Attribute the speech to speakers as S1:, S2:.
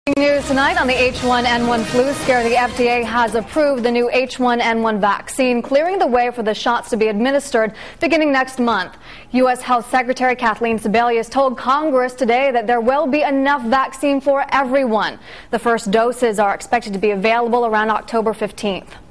S1: News tonight on the H1N1 flu scare. The FDA has approved the new H1N1 vaccine, clearing the way for the shots to be administered beginning next month. U.S. Health Secretary Kathleen Sebelius told Congress today that there will be enough vaccine for everyone. The first doses are expected to be available around October 15th.